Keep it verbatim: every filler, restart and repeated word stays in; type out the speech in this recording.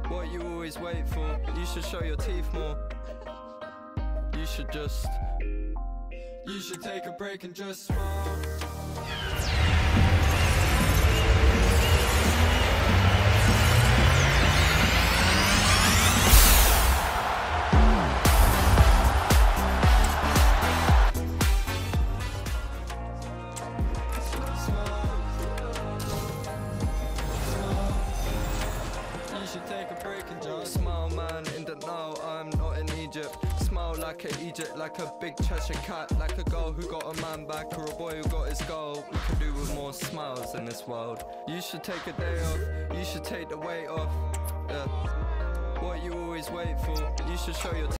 what you always wait for. You should show your teeth more. You should just, you should take a break and just smile. Take a break and just smile, man. In the know, I'm not in Egypt. Smile like an Egypt, like a big Cheshire cat, like a girl who got a man back, or a boy who got his goal. We can do with more smiles in this world. You should take a day off. You should take the weight off. Yeah. What you always wait for. You should show your